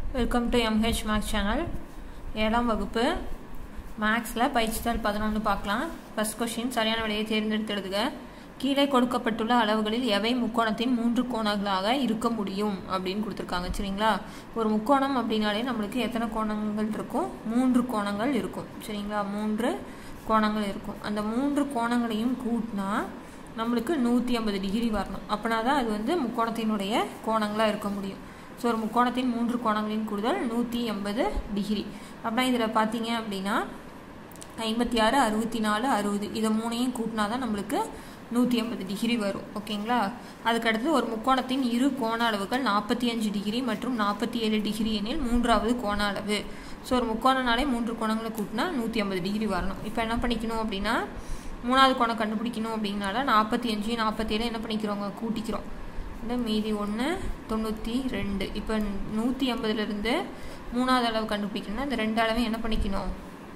Welcome to MH maths channel. 7ஆம் வகுப்பு மேக்ஸில் பயிற்சித்தாள் 11 பார்க்கலாம். ஃபர்ஸ்ட் கொஸ்டின், சரியான விடையை தேர்ந்தெடுத்து எழுதுக. கீழே கொடுக்கப்பட்டுள்ள அளவுகளில் எவை முக்கோணத்தின் 3 கோணங்களாக இருக்க முடியும் அப்படின்னு கொடுத்துருக்காங்க. சரிங்களா? ஒரு முக்கோணம் அப்படின்னாலே நம்மளுக்கு எத்தனை கோணங்கள் இருக்கும்? 3 கோணங்கள் இருக்கும். சரிங்களா? 3 கோணங்கள் இருக்கும். அந்த 3 கோணங்களையும் கூட்டினா நம்மளுக்கு 180 டிகிரி வரணும். அப்படின்னா தான் அது வந்து முக்கோணத்தினுடைய கோணங்களாக இருக்க முடியும். ஸோ ஒரு முக்கோணத்தின் 3 கோணங்களின் கூடுதல் 180 டிகிரி. அப்படின்னா இதில் பார்த்தீங்க அப்படின்னா 56, 64, 60 இதை மூணையும் கூட்டினா தான் நம்மளுக்கு 180 டிகிரி வரும். ஓகேங்களா? அதுக்கடுத்து ஒரு முக்கோணத்தின் இரு கோண அளவுகள் 45 டிகிரி மற்றும் 47 டிகிரி எனில் மூன்றாவது கோண அளவு. ஸோ ஒரு முக்கோணனாலே 3 கோணங்களை கூட்டினா 180 டிகிரி வரணும். இப்போ என்ன பண்ணிக்கணும் அப்படின்னா, மூணாவது கோணம் கண்டுபிடிக்கணும் அப்படின்னால 45, 47 என்ன பண்ணிக்கிறோங்க, கூட்டிக்கிறோம். இந்த மீதி 1 92. இப்போ 180லேருந்து மூணாவது அளவு கண்டுபிடிக்கணும்னா இந்த 2 அளவையும் என்ன பண்ணிக்கணும்,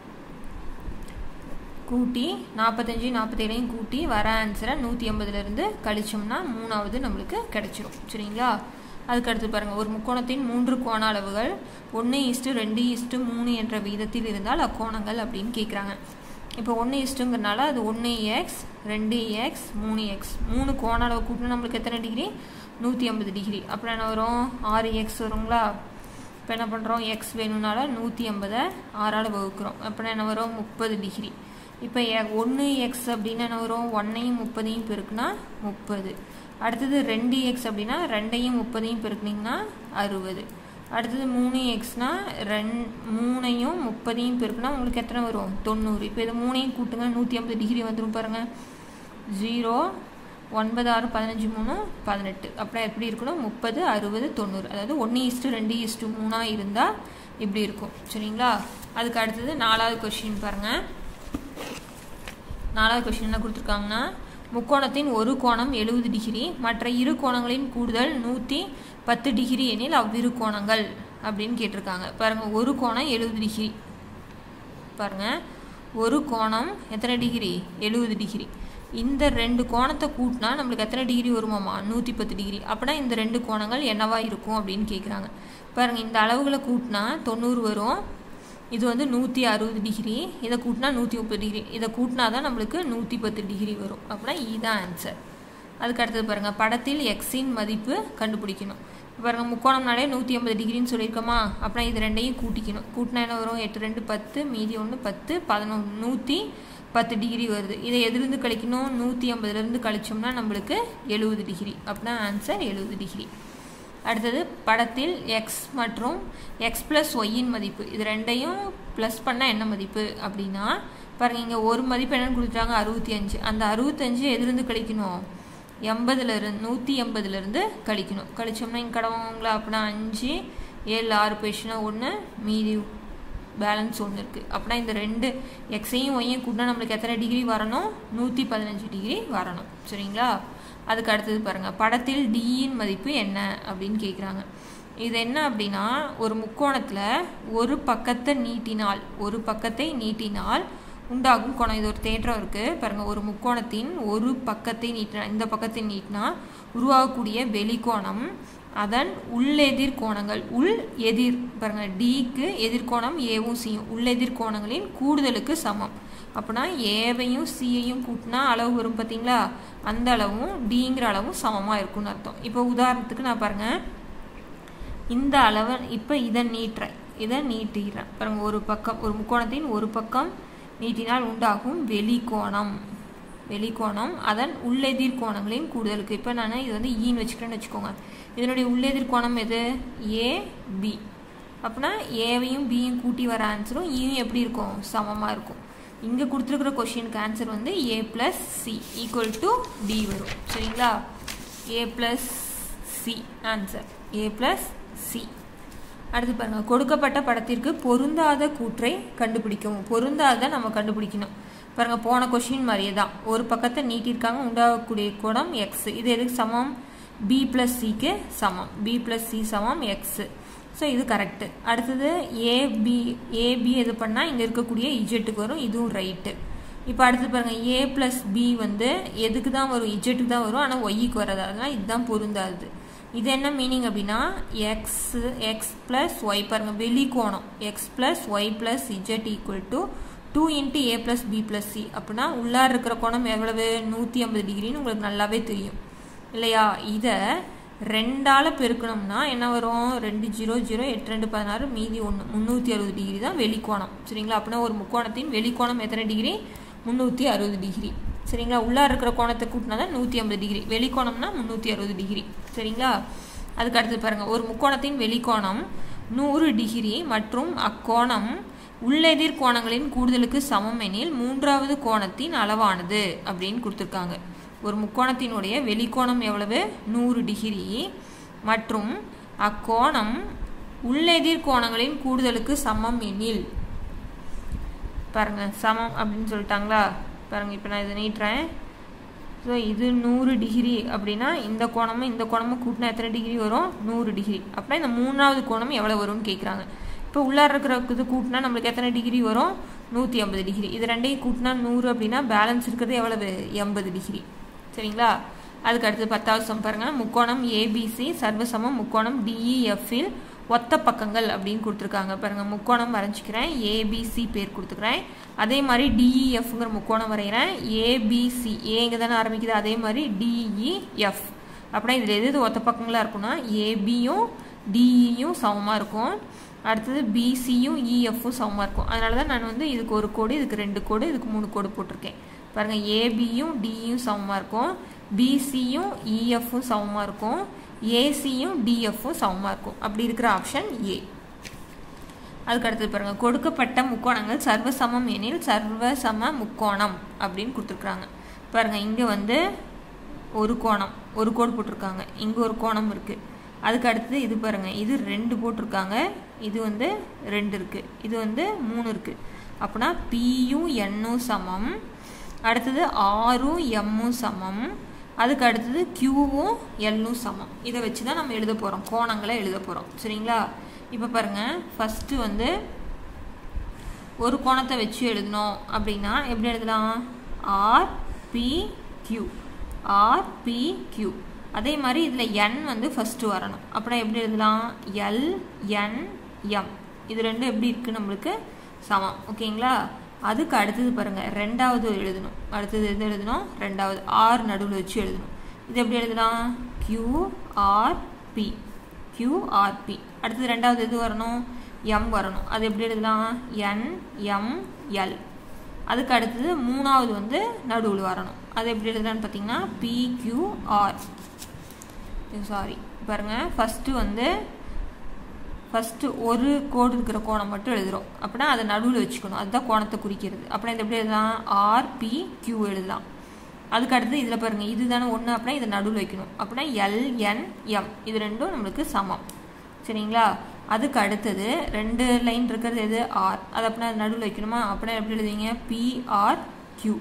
கூட்டி 45, 47 கூட்டி வர ஆன்சரை 180லேருந்து கழிச்சோம்னா மூணாவது நம்மளுக்கு கிடைச்சிரும். சரிங்களா? அதுக்கடுத்து பாருங்கள், ஒரு முக்கோணத்தின் 3 கோண அளவுகள் 1:2:3 என்ற விகிதத்தில் இருந்தால் அக்கோணங்கள் அப்படின்னு கேட்குறாங்க. இப்போ 1:ங்கிறனால அது 1x, 2x, 3x 3 கோண அளவு கூட்டினா நம்மளுக்கு எத்தனை டிகிரி? 180 டிகிரி. அப்புறம் என்ன வரும்? 6x வருங்களா? இப்போ என்ன பண்ணுறோம், x வேணும்னால 180 6ஆல் வகுக்கிறோம். அப்புறம் என்ன வரும்? 30 டிகிரி. இப்போ 1x அப்படின்னா என்ன வரும்? 1ஐயும் 30ஐயும் பெருக்குனா 30. அடுத்தது 2x அப்படின்னா 2ஐயும் 30ஐயும் பெருக்குனிங்கன்னா 60. அடுத்தது 3xனா 3ஐயும் 30ஐயும் பெருக்குனா உங்களுக்கு எத்தனை வரும்? 90. இப்போ இது 3ஐயும் கூட்டுங்க, 180 டிகிரி வந்துடும் பாருங்கள். 0, 9, 6, 15, 3, 18. அப்புறம் எப்படி இருக்கணும்? 30, 60, 90. அதாவது 1:2:3 இருந்தால் இப்படி இருக்கும். சரிங்களா? அதுக்கு அடுத்தது 4வது கொஸ்டின் பாருங்கள். 4வது கொஸ்டின் என்ன கொடுத்துருக்காங்கன்னா, முக்கோணத்தின் ஒரு கோணம் 70 டிகிரி மற்ற இரு கோணங்களின் கூடுதல் 110 டிகிரி எனில் அவ்விரு கோணங்கள் அப்படின்னு கேட்டிருக்காங்க. பாருங்கள், ஒரு கோணம் 70 டிகிரி. பாருங்கள், ஒரு கோணம் எத்தனை டிகிரி? 70 டிகிரி. இந்த 2 கோணத்தை கூட்டினா நம்மளுக்கு எத்தனை டிகிரி வருமாமா? 110 டிகிரி. அப்படின்னா இந்த 2 கோணங்கள் என்னவா இருக்கும் அப்படின்னு கேட்குறாங்க. பாருங்கள், இந்த அளவுகளை கூட்டினா 90 வரும். இது வந்து 160 டிகிரி. இதை கூட்டினா 130 டிகிரி. இதை கூட்டினா தான் நம்மளுக்கு 110 டிகிரி வரும். அப்படின்னா இதுதான் ஆன்சர். அதுக்கு அடுத்தது பாருங்கள், படத்தில் எக்ஸின் மதிப்பு கண்டுபிடிக்கணும். பாருங்கள், முக்கோணம்னாலே 180 டிகிரின்னு சொல்லியிருக்கோமா? அப்படின்னா இது ரெண்டையும் கூட்டிக்கணும். கூட்டினா என்ன வரும்? 8, 2, 10, மீதி 1, 10, 11, 110 டிகிரி வருது. இதை எதுலேருந்து கழிக்கணும்? 180லேருந்து கழிச்சோம்னா நம்மளுக்கு 70 டிகிரி. அப்படின்னா ஆன்சர் 70 டிகிரி. அடுத்தது படத்தில் எக்ஸ் மற்றும் எக்ஸ் ப்ளஸ் ஒய்யின் மதிப்பு, இது ரெண்டையும் ப்ளஸ் பண்ணால் என்ன மதிப்பு அப்படின்னா, பாருங்கள் இங்கே ஒரு மதிப்பு என்னென்னு கொடுத்துட்டாங்க? 65. அந்த 65 எதுலேருந்து கழிக்கணும்? 180லேருந்து கழிக்கணும். கழிச்சோம்னா இங்கே கடவுங்களா? அப்படின்னா 5, 7, 6 போயிடுச்சுன்னா 1, மீதி பேலன்ஸ் 1 இருக்குது. அப்படின்னா இந்த 2 எக்ஸையும் ஒய்யும் கூட்டினா நம்மளுக்கு எத்தனை டிகிரி வரணும்? 115 டிகிரி வரணும். சரிங்களா? அதுக்கு அடுத்தது பாருங்கள், படத்தில் டியின் மதிப்பு என்ன அப்படின்னு கேட்குறாங்க. இது என்ன அப்படின்னா, ஒரு முக்கோணத்தில் ஒரு பக்கத்தை நீட்டினால் உண்டாகும் கோணம். இது ஒரு தேற்றம் இருக்குது பாருங்கள். ஒரு முக்கோணத்தின் ஒரு பக்கத்தை நீட்டினா, இந்த பக்கத்தை நீட்டினா உருவாகக்கூடிய வெளிக்கோணம் அதன் உள்ளெதிர் கோணங்கள், பாருங்கள், டிக்கு எதிர்கோணம் ஏவும் சியும் உள்ளெதிர் கோணங்களின் கூடுதலுக்கு சமம். அப்படின்னா ஏவையும் சியையும் கூட்டினா அளவு வரும் பார்த்தீங்களா? அந்த அளவும் டிங்கிற அளவும் சமமாக இருக்கும்னு அர்த்தம். இப்போ உதாரணத்துக்கு நான் பாருங்கள், இந்த அளவை இப்போ இதை நீட்டிடுறேன் பாருங்கள். ஒரு பக்கம், ஒரு முக்கோணத்தின் ஒரு பக்கம் நீட்டினால் உண்டாகும் வெளிக்கோணம் அதன் உள்ளெதிர் கோணங்களின் கூடுதலுக்கு. இப்போ நான் இது வந்து ஈன்னு வச்சுக்கிறேன்னு வச்சுக்கோங்க. இதனுடைய உள்ளெதிர் கோணம் எது? ஏபி. அப்படின்னா ஏவையும் பியும் கூட்டி வர ஆன்சரும் ஈயும் எப்படி இருக்கும்? சமமாக இருக்கும். இங்கே கொடுத்துருக்குற கொஷினுக்கு ஆன்சர் வந்து a + c = d வரும். சரிங்களா? a + c answer a + c. அடுத்து பாருங்கள், கொடுக்கப்பட்ட படத்திற்கு பொருந்தாத கூற்றை கண்டுபிடிக்கவும். பொருந்தாத நம்ம கண்டுபிடிக்கணும். பாருங்கள், போன கொஷின் மாதிரியே தான். ஒரு பக்கத்தை நீட்டிருக்காங்க, உண்டாகக்கூடிய கோணம் எக்ஸ். இது எதுக்கு சமம்? b + cக்கு சமம். b + c = x. ஸோ இது கரெக்டு. அடுத்தது ஏபி எது பண்ணால் இங்கே இருக்கக்கூடிய இஜெட்டுக்கு வரும். இதுவும் ரைட்டு. இப்போ அடுத்து பாருங்கள், a + b வந்து எதுக்கு தான் வரும்? இஜெட்டுக்கு தான் வரும். ஆனால் ஒய்க்கு வராது. அதனால் இதுதான் பொருந்தாது. இது என்ன மீனிங் அப்படின்னா x plus y பாருங்க வெளிக்கோணம் x plus y plus z equal to 2 into a plus b plus c அப்படின்னா உள்ளார இருக்கிற கோணம் எவ்வளவு 180 டிகிரின்னு உங்களுக்கு நல்லாவே தெரியும் இல்லையா? இதை 2ஆல் பெருக்கணும்னா என்ன வரும்? 2 0 0 8 2 16 மீதி 1 360 டிகிரி தான் வெளிக்கோணம். சரிங்களா? அப்படின்னா ஒரு முக்கோணத்தின் வெளிக்கோணம் எத்தனை டிகிரி? 360 டிகிரி. சரிங்களா? உள்ளார இருக்கிற கோணத்தை கூட்டினா தான் 150 டிகிரி, வெளிக்கோணம்னா 360 டிகிரி. சரிங்களா? அதுக்கு அடுத்து பாருங்க, ஒரு முக்கோணத்தின் வெளிக்கோணம் 100 டிகிரி மற்றும் அக்கோணம் உள்ளெதிர் கோணங்களின் கூடுதலுக்கு சமம் எனில் மூன்றாவது கோணத்தின் அளவானது அப்படின்னு கொடுத்துருக்காங்க. ஒரு முக்கோணத்தினுடைய வெளிக்கோணம் எவ்வளவு? 100 டிகிரி மற்றும் அக்கோணம் உள்ளெதிர் கோணங்களின் கூடுதலுக்கு சமம் எனில் பாருங்க சமம் அப்படின்னு சொல்லிட்டாங்களா? பாருங்க இப்போ நான் இதை நீட்டுறேன். ஸோ இது 100 டிகிரி அப்படின்னா இந்த கோணமும் கூட்டினா எத்தனை டிகிரி வரும்? 100 டிகிரி. அப்படின்னா இந்த மூணாவது கோணம் எவ்வளோ வரும்னு கேட்குறாங்க. இப்போ உள்ளார இருக்கிற இது கூட்டினா நம்மளுக்கு எத்தனை டிகிரி வரும்? 150 டிகிரி. இது ரெண்டையும் கூட்டினா 100 அப்படின்னா பேலன்ஸ் இருக்கிறது எவ்வளவு? 80 டிகிரி. சரிங்களா? அதுக்கு அடுத்து 10வது சம் பாருங்க. முக்கோணம் ஏபிசி சர்வசமம் முக்கோணம் டிஇஎஃப்இல் ஒத்த பக்கங்கள் அப்படின்னு கொடுத்துருக்காங்க. பாருங்க முக்கோணம் வரைஞ்சிக்கிறேன், ஏபிசி பேர் கொடுத்துக்கிறேன். அதே மாதிரி டிஇஎஃப்ங்கிற முக்கோணம் வரைகிறேன். ஏபிசி ஏங்க தானே ஆரம்பிக்குது, அதே மாதிரி டிஇஎஃப். அப்படின்னா இதில் எது ஒத்த பக்கங்களாக இருக்குன்னா ஏபியும் டிஇயும் சமமாக இருக்கும், அடுத்தது பிசியும் இஎஃப்பும் சமமாக இருக்கும். அதனால தான் நான் வந்து இதுக்கு ஒரு கோடு, இதுக்கு 2 கோடு, இதுக்கு 3 கோடு போட்டிருக்கேன். பாருங்கள் ஏபியும் டியும் சமமாக இருக்கும், பிசியும் இஎஃப்பும் சமமாக இருக்கும், ஏசியும் டிஎஃப்பும் சமமாக இருக்கும். அப்படி இருக்கிற ஆப்ஷன் ஏ. அதுக்கு அடுத்தது பாருங்கள், கொடுக்கப்பட்ட முக்கோணங்கள் சர்வசமம் எனில் சர்வசம முக்கோணம் அப்படின்னு கொடுத்துருக்குறாங்க. பாருங்கள் இங்கே வந்து ஒரு கோணம், ஒரு கோடு போட்டிருக்காங்க, இங்கே ஒரு கோணம் இருக்குது. அதுக்கு அடுத்தது இது பாருங்கள், இது 2 போட்டிருக்காங்க, இது வந்து 2 இருக்குது, இது வந்து 3 இருக்குது. அப்படின்னா பியும் எண்ணும் சமம், அடுத்தது ஆரும் எம்மும் சமம், அதுக்கு அடுத்தது கியூவும் எல்லும் சமம். இதை வச்சு தான் நம்ம எழுத போகிறோம், கோணங்களை எழுத போகிறோம். சரிங்களா? இப்போ பாருங்கள், ஃபஸ்ட்டு வந்து ஒரு கோணத்தை வச்சு எழுதணும் அப்படின்னா எப்படி எழுதலாம்? R P Q, R P Q. அதே மாதிரி இதில் என் வந்து ஃபஸ்ட்டு வரணும். அப்படின்னா எப்படி எழுதலாம்? எல்என்எம். இது ரெண்டும் எப்படி இருக்குது? நம்மளுக்கு சமம். ஓகேங்களா? அதுக்கு அடுத்தது பாருங்கள், ரெண்டாவது எழுதணும். அடுத்தது எது எழுதணும்? ரெண்டாவது ஆர் நடுவில் வச்சு எழுதணும். இது எப்படி எழுதலாம்? Q R P, Q R P. அடுத்தது ரெண்டாவது எது வரணும்? எம் வரணும். அது எப்படி எழுதலாம்? என்எம்எல். அதுக்கு அடுத்தது மூணாவது வந்து நடுவில் வரணும். அது எப்படி எழுதலான்னு பார்த்தீங்கன்னா பிக்யூஆர். சாரி பாருங்கள், ஃபஸ்ட்டு ஒரு கோடு இருக்கிற கோணம் மட்டும் எழுதுகிறோம். அப்படின்னா அதை நடுவில் வச்சுக்கணும், அதுதான் கோணத்தை குறிக்கிறது. அப்படின்னா இது எப்படி எழுதலாம்? ஆர்பிக்யூ எழுதலாம். அதுக்கு அடுத்து இதில் பாருங்கள், இது தானே ஒன்று, அப்படின்னா இதை நடுவில் வைக்கணும். அப்படின்னா எல்என்எம். இது ரெண்டும் நம்மளுக்கு சமம். சரிங்களா? அதுக்கு அடுத்தது 2 லைன் இருக்கிறது எது? ஆர். அது அப்படின்னா அது நடுவில் வைக்கணுமா? அப்படின்னா எப்படி எழுதுவீங்க? பிஆர்கியூ.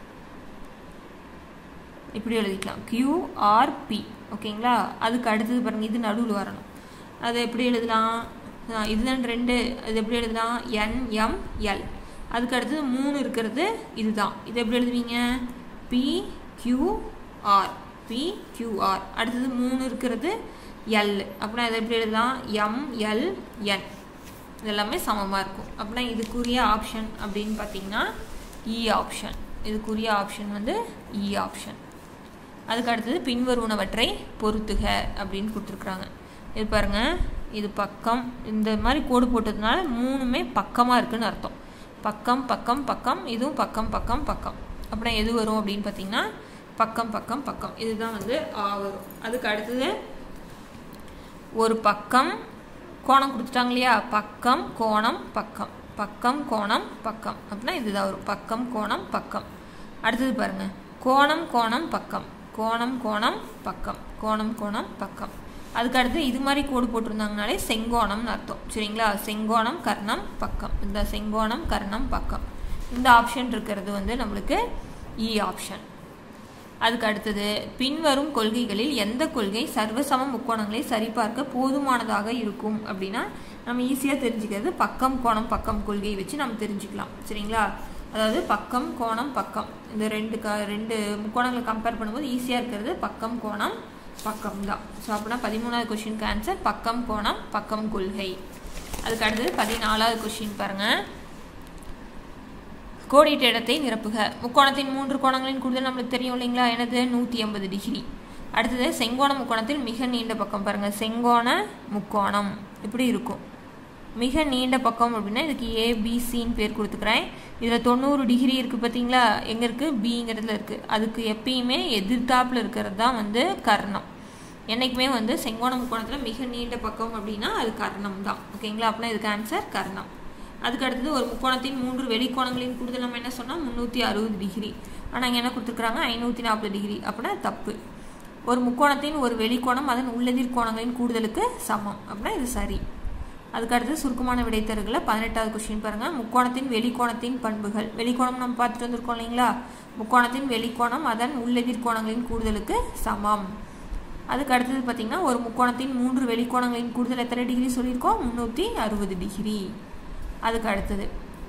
இப்படி எழுதிக்கலாம், கியூஆர்பி. ஓகேங்களா? அதுக்கு அடுத்தது பாருங்கள், இது நடுவில் வரணும். அது எப்படி எழுதலாம்? இதுதான் 2, இது எப்படி எழுதலாம்? என்எம்எல். அதுக்கு அடுத்தது 3 இருக்கிறது இதுதான். இது எப்படி எழுதுவீங்க? P Q R, P Q R. அடுத்தது 3 இருக்கிறது எல். அப்படின்னா இதை எப்படி எழுதலாம்? எம்எல்என். இதெல்லாமே சமமாக இருக்கும். அப்படின்னா இதுக்குரிய ஆப்ஷன் அப்படின்னு பார்த்தீங்கன்னா இ ஆப்ஷன். இதுக்குரிய ஆப்ஷன் வந்து இ ஆப்ஷன். அதுக்கு அடுத்தது பின்வருவனவற்றை பொறுத்துக அப்படின்னு கொடுத்துருக்குறாங்க. இது பாருங்கள், இது பக்கம், இந்த மாதிரி கோடு போட்டதுனால 3மே பக்கமாக இருக்குதுன்னு அர்த்தம். பக்கம் பக்கம் பக்கம், இதுவும் பக்கம் பக்கம் பக்கம். அப்படின்னா எது வரும் அப்படின்னு பார்த்தீங்கன்னா பக்கம் பக்கம் பக்கம். இதுதான் வந்து ஆ வரும். அதுக்கு அடுத்தது ஒரு பக்கம் கோணம் கொடுத்துட்டாங்க இல்லையா? பக்கம் கோணம் பக்கம், பக்கம் கோணம் பக்கம். அப்படின்னா இதுதான் வரும், பக்கம் கோணம் பக்கம். அடுத்தது பாருங்கள், கோணம் கோணம் பக்கம், கோணம் கோணம் பக்கம், கோணம் கோணம் பக்கம். அதுக்கு அடுத்து இது மாதிரி கோடு போட்டிருந்தாங்கனாலே செங்கோணம்னு அர்த்தம். சரிங்களா? செங்கோணம் கர்ணம் பக்கம், இந்த செங்கோணம் கர்ணம் பக்கம். இந்த ஆப்ஷன் இருக்கிறது வந்து நம்மளுக்கு இ ஆப்ஷன். அதுக்கு அடுத்தது பின்வரும் கொள்கைகளில் எந்த கொள்கை சர்வசம முக்கோணங்களை சரிபார்க்க போதுமானதாக இருக்கும் அப்படின்னா நம்ம ஈஸியாக தெரிஞ்சுக்கிறது பக்கம் கோணம் பக்கம் கொள்கையை வச்சு நம்ம தெரிஞ்சுக்கலாம். சரிங்களா? அதாவது பக்கம் கோணம் பக்கம், இந்த ரெண்டு முக்கோணங்களை கம்பேர் பண்ணும்போது ஈஸியாக இருக்கிறது பக்கம் கோணம் பக்கம் தான். ஸோ அப்படின்னா 13வது கொஷினுக்கு ஆன்சர் பக்கம் கோணம் பக்கம் கொள்கை. அதுக்கு அடுத்தது 14வது கொஷின் பாருங்கள். கோடிட்ட இடத்தை நிரப்புக. முக்கோணத்தின் 3 கோணங்களின் கூடுதல் நம்மளுக்கு தெரியும் இல்லைங்களா, எனது 180 டிகிரி. அடுத்தது செங்கோண முக்கோணத்தில் மிக நீண்ட பக்கம் பாருங்கள். செங்கோண முக்கோணம் இப்படி இருக்கும். மிக நீண்ட பக்கம் அப்படின்னா இதுக்கு ஏபிசின்னு பேர் கொடுத்துக்கிறேன். இதில் 90 டிகிரி இருக்குது பார்த்தீங்களா, எங்கே இருக்குது, பிங்கிறதுல இருக்குது. அதுக்கு எப்பயுமே எதிர்த்தாப்பில் இருக்கிறது தான் வந்து கர்ணம். என்றைக்குமே வந்து செங்கோண முக்கோணத்தில் மிக நீண்ட பக்கம் அப்படின்னா அது கர்ணம் தான். ஓகேங்களா, அப்படின்னா இதுக்கு ஆன்சர் கர்ணம். அதுக்கு அடுத்தது ஒரு முக்கோணத்தின் 3 வெளிக்கோணங்களின் கூடுதல் நம்ம என்ன சொன்னால் 360 டிகிரி. ஆனால் இங்கே என்ன கொடுத்துருக்குறாங்க 540 டிகிரி. அப்படின்னா தப்பு. ஒரு முக்கோணத்தின் ஒரு வெளிக்கோணம் அதன் உள்ளெதிர் கோணங்களின் கூடுதலுக்கு சமம். அப்படின்னா இது சரி. அதுக்கு அடுத்து சுருக்கமான விடைத்தருகளை 18வது கொஸ்டின் பாருங்கள். முக்கோணத்தின் வெளிக்கோணத்தின் பண்புகள். வெளிக்கோணம் நம்ம பார்த்துட்டு வந்திருக்கோம் இல்லைங்களா, முக்கோணத்தின் வெளிக்கோணம் அதன் உள்ளெதிர் கோணங்களின் கூடுதலுக்கு சமம். அதுக்கு அடுத்தது பார்த்தீங்கன்னா ஒரு முக்கோணத்தின் 3 வெளிக்கோணங்களின் கூடுதல் எத்தனை டிகிரி சொல்லியிருக்கோம், 360 டிகிரி. அதுக்கு அடுத்தது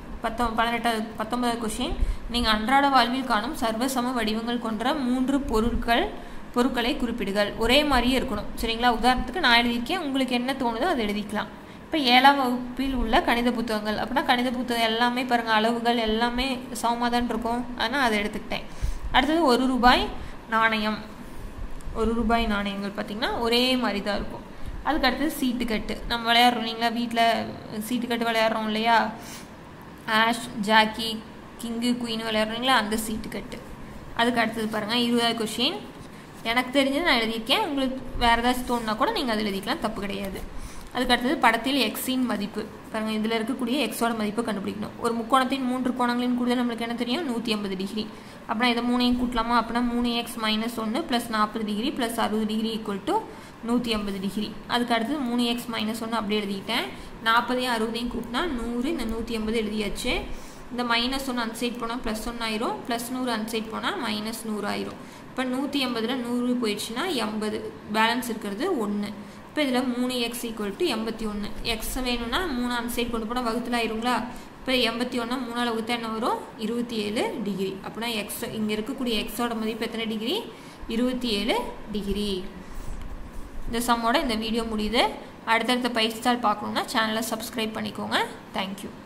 19வது கொஸ்டின். நீங்கள் அன்றாட வாழ்வில் காணும் சர்வசம வடிவங்கள் கொண்ட 3 பொருட்களை குறிப்பிடுங்கள். ஒரே மாதிரியே இருக்கணும் சரிங்களா. உதாரணத்துக்கு நான் எழுதியிருக்கேன், உங்களுக்கு என்ன தோணுதோ அதை எழுதிக்கலாம். இப்போ 7ஆம் வகுப்பில் உள்ள கணித புத்தகங்கள் அப்படின்னா கணித புத்தகம் எல்லாமே பாருங்கள், அளவுகள் எல்லாமே சமமாக தான் இருக்கும். ஆனால் அதை எடுத்துக்கிட்டேன். அடுத்தது 1 ரூபாய் நாணயம். 1 ரூபாய் நாணயங்கள் பார்த்திங்கன்னா ஒரே மாதிரி தான் இருக்கும். அதுக்கு அடுத்தது சீட்டுக்கட்டு. நம்ம விளையாடுறோம் இல்லைங்களா, வீட்டில் சீட்டுக்கட்டு விளையாடுறோம் இல்லையா, ஆஷ் ஜாக்கி கிங்கு குயின்னு விளையாடுறீங்களா, அந்த சீட்டுக்கட்டு. அதுக்கு அடுத்தது பாருங்கள் 20வது கொஷின். எனக்கு தெரிஞ்சது நான் எழுதியிருக்கேன், உங்களுக்கு வேறு ஏதாச்சும் தோணுனா கூட நீங்கள் அதை எழுதிக்கலாம், தப்பு கிடையாது. அதுக்கு அடுத்தது படத்தில் எக்ஸின் மதிப்பு பாருங்கள். இதில் இருக்கக்கூடிய எக்ஸோட மதிப்பை கண்டுபிடிக்கணும். ஒரு முக்கோணத்தின் 3 கோணங்களின் கூடுதல் நம்மளுக்கு என்ன தெரியும், 180 டிகிரி. அப்படின்னா இதை 3ஐயும் கூட்டலாமா, அப்படின்னா 3x - 1 + 40 டிகிரி + 60 டிகிரி = 180 டிகிரி. அதுக்கு அடுத்தது 3x - 1 அப்படியே எழுதிக்கிட்டேன். 40ஐயும் 60ஐயும் கூட்டினா 100, இந்த 180 எழுதியாச்சு. இந்த -1 அந்த சைட் போனால் +1 ஆயிரும், +100 அந்த சைட் போனால் -100 ஆயிரும். இப்போ 180ல் 100 போயிடுச்சுன்னா 80, பேலன்ஸ் இருக்கிறது 1. இப்போ இதில் 3x = 81. எக்ஸ் வேணும்னா 3 அந்த சைட் கொண்டு போனால் வகுத்தில் ஆயிருங்களா. இப்போ 81 3ஆல் வகுத்தா என்ன வரும், 27 டிகிரி. அப்படின்னா எக்ஸ் இங்கே இருக்கக்கூடிய எக்ஸோட மதிப்பு எத்தனை டிகிரி, 27 டிகிரி. இந்த சம்மோட இந்த வீடியோ முடியுது. அடுத்தடுத்த பயிற்சித்தாள் பார்க்கணுன்னா சேனலை சப்ஸ்கிரைப் பண்ணிக்கோங்க. தேங்க்யூ.